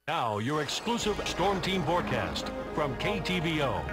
Now, your exclusive Storm Team forecast from KTVO.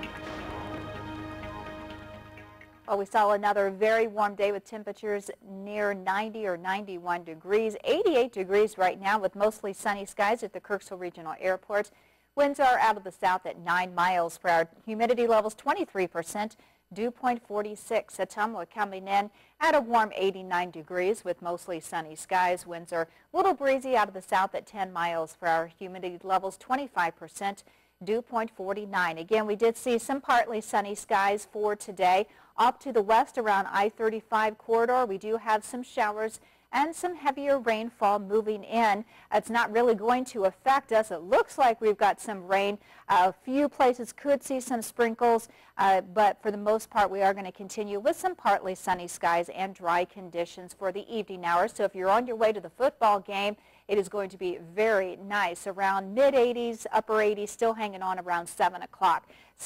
Well, we saw another very warm day with temperatures near 90 or 91 degrees, 88 degrees right now with mostly sunny skies at the Kirksville Regional Airport. Winds are out of the south at 9 miles per hour. Humidity levels 23%, dew point 46. Ottumwa coming in at a warm 89 degrees with mostly sunny skies. Winds are a little breezy out of the south at 10 miles per hour. Humidity levels 25%. Dew point 49. Again, we did see some partly sunny skies for today. Off to the west around I-35 corridor, we do have some showers and some heavier rainfall moving in. It's not really going to affect us. It looks like we've got some rain. A few places could see some sprinkles, but for the most part, we are going to continue with some partly sunny skies and dry conditions for the evening hours. So if you're on your way to the football game, it is going to be very nice. Around mid-80s, upper 80s, still hanging on around 7 o'clock.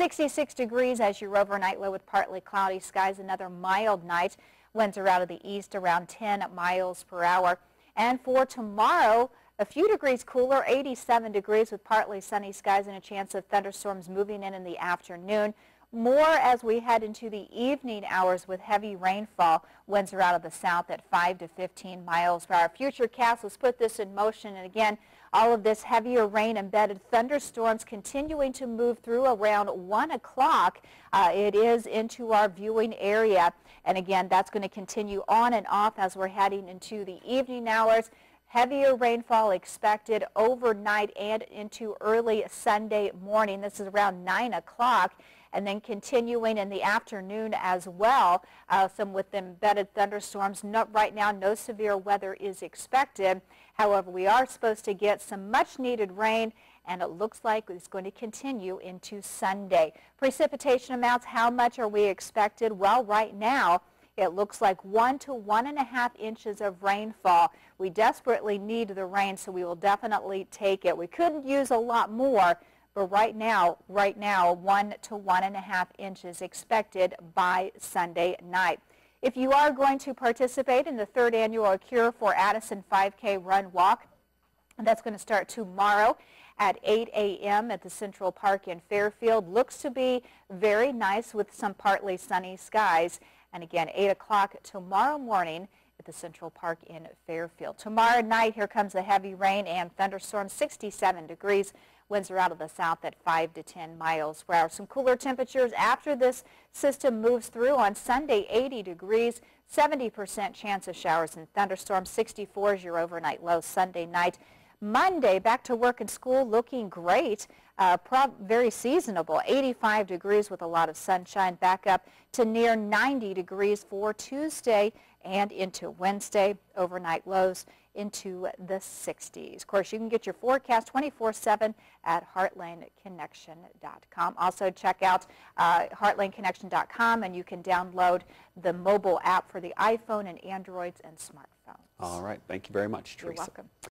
66 degrees as your overnight low with partly cloudy skies. Another mild night. Winds are out of the east around 10 miles per hour. And for tomorrow, a few degrees cooler, 87 degrees with partly sunny skies and a chance of thunderstorms moving in the afternoon. More as we head into the evening hours with heavy rainfall. Winds are out of the south at 5 to 15 miles per hour. Futurecast, let's put this in motion. And again, all of this heavier rain embedded thunderstorms continuing to move through around 1 o'clock. It is into our viewing area. And again, that's going to continue on and off as we're heading into the evening hours. Heavier rainfall expected overnight and into early Sunday morning. This is around 9 o'clock. And then continuing in the afternoon as well, some with embedded thunderstorms. Right now, no severe weather is expected. However, we are supposed to get some much needed rain, and it looks like it's going to continue into Sunday. Precipitation amounts, how much are we expected? Well, right now, it looks like 1 to 1.5 inches of rainfall. We desperately need the rain, so we will definitely take it. We couldn't use a lot more. But right now, 1 to 1.5 inches expected by Sunday night. If you are going to participate in the 3rd annual Cure for Addison 5K Run Walk, that's going to start tomorrow at 8 a.m. at the Central Park in Fairfield. Looks to be very nice with some partly sunny skies. And again, 8 o'clock tomorrow morning at the Central Park in Fairfield. Tomorrow night, here comes the heavy rain and thunderstorms, 67 degrees. Winds are out of the south at 5 to 10 miles per hour. Some cooler temperatures after this system moves through. On Sunday, 80 degrees, 70% chance of showers and thunderstorms. 64 is your overnight low Sunday night. Monday, back to work and school, looking great. Very seasonable, 85 degrees with a lot of sunshine. Back up to near 90 degrees for Tuesday and into Wednesday. Overnight lows into the 60s. Of course, you can get your forecast 24/7 at heartlandconnection.com. Also, check out heartlandconnection.com, and you can download the mobile app for the iPhone and Androids and smartphones. All right. Thank you very much, Teresa. You're welcome.